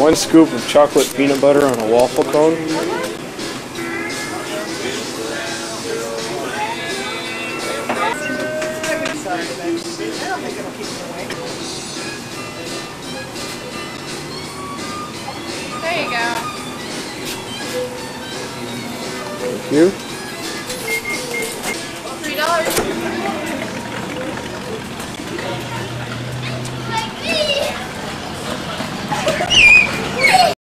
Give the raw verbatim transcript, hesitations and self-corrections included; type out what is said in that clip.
one scoop of chocolate peanut butter on a waffle cone. There you go. Thank you.